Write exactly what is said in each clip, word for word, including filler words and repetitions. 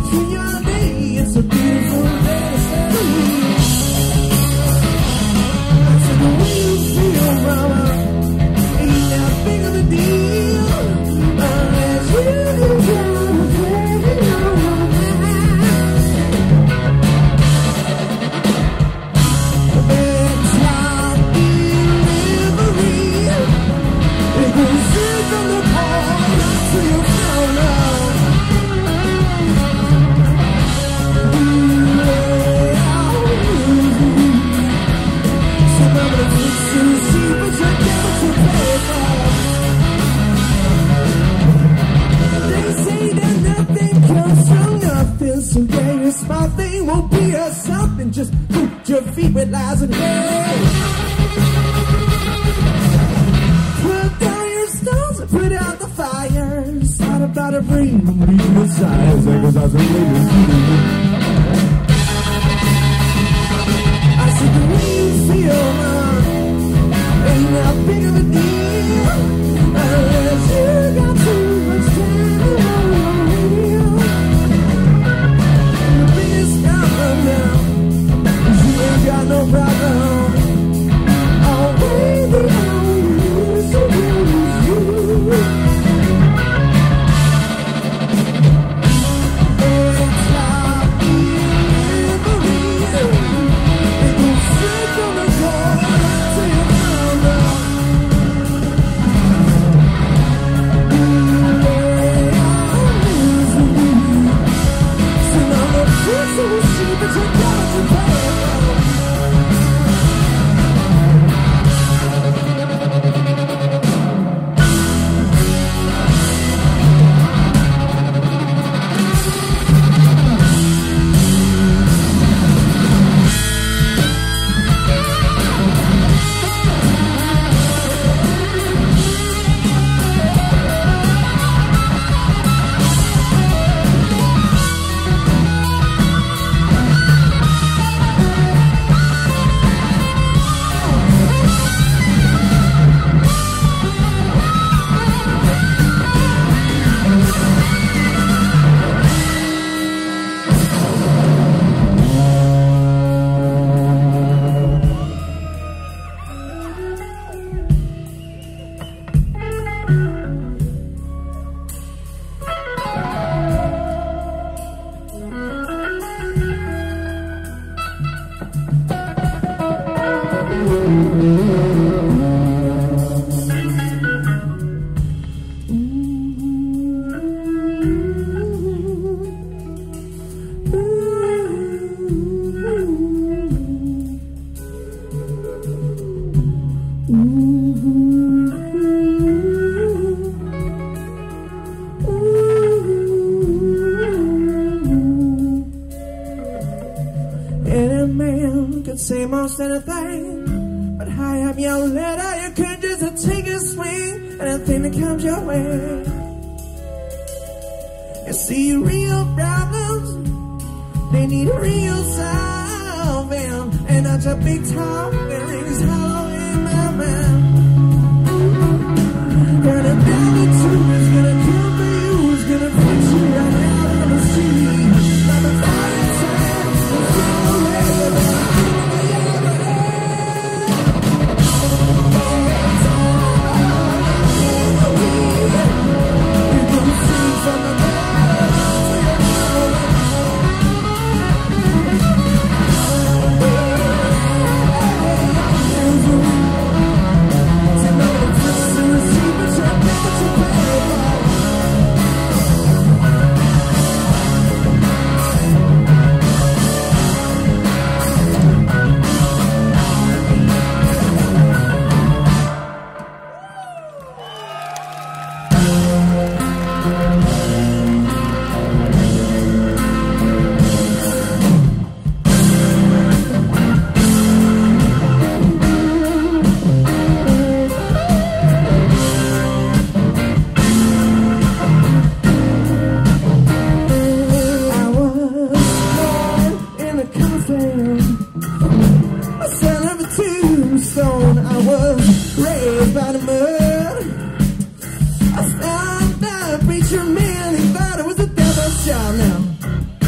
between you and me. It's a beautiful day to say the least. I said the way you feel, mama, ain't that big of a deal unless you gotta play your mind. It's like delivery. It goes in from the port to your phone love. Some of the things you see, but you never to pay for. They say that nothing comes from nothing, so yeah, your small thing won't be a something. Just put your feet with lies and hay. Put down your stones and put out the fire. It's not about a dream, I'm leaving the sides. There goes I was waiting. I said the way you feel, man, ain't that big of a deal unless you got too much time on you. And the biggest problem now is you ain't got no problem. Oh, baby, all you is so good as you. It's like delivery. It goes straight from the door to your front door. So now the first of the sheep is your God to pay for. Any man can say most anything, but high up your ladder, you can just take a swing, anything that comes your way. You see real problems, they need real solving, and not your big talk that rings hollow in my mind. And if the truth is gonna come for you, is gonna fix you right out on the street. Like the fire time, the fire away, the you can see from the preacher man, he thought it was the devil's job now.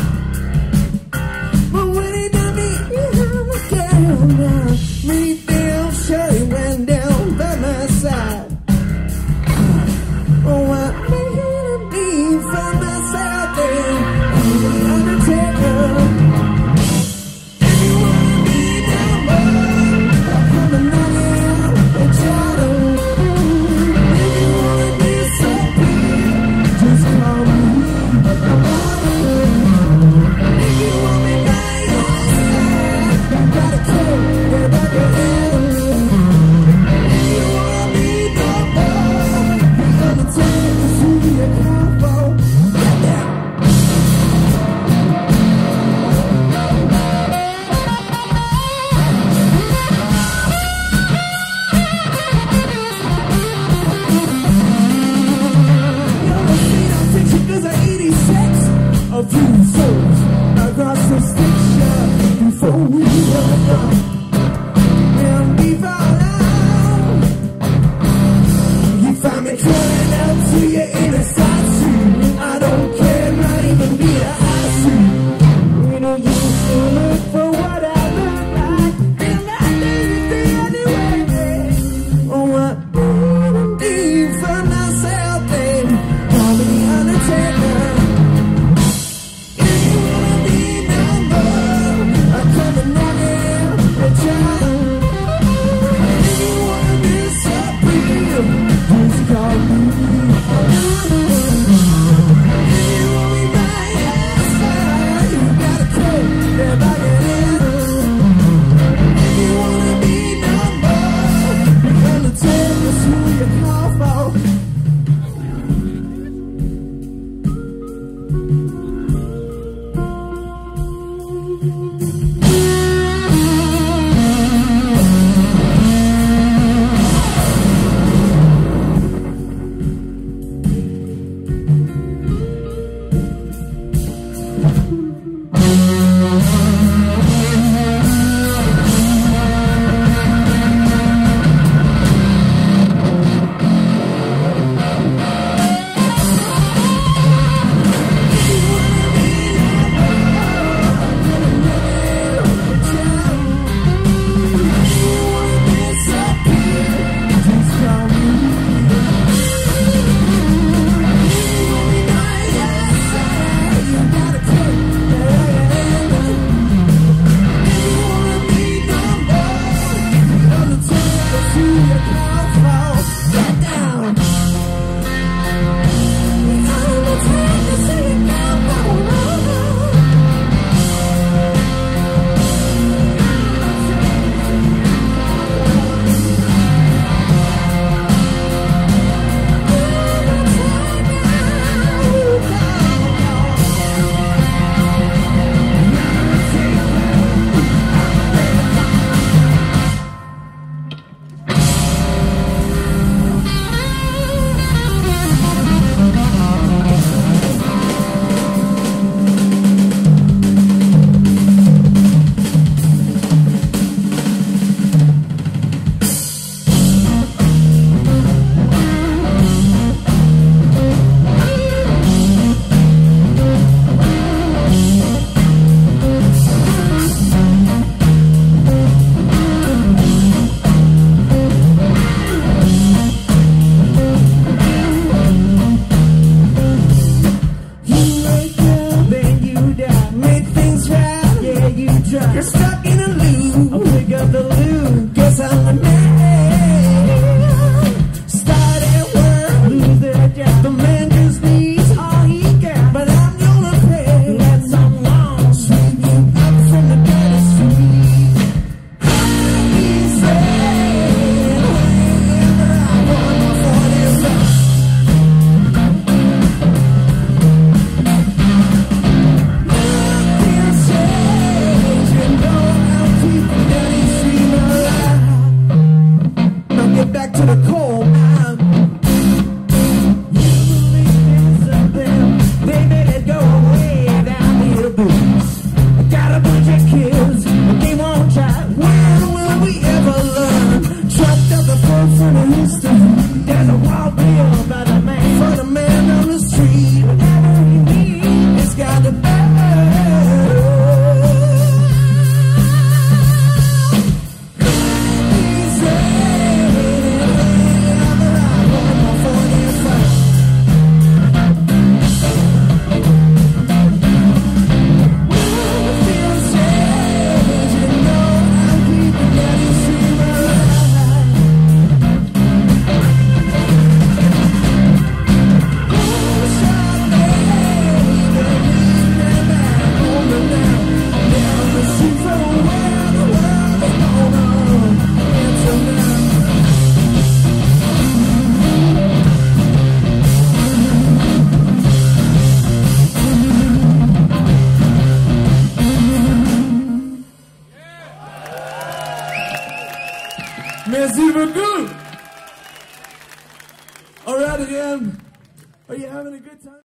Merci beaucoup. All right, again. Are you having a good time?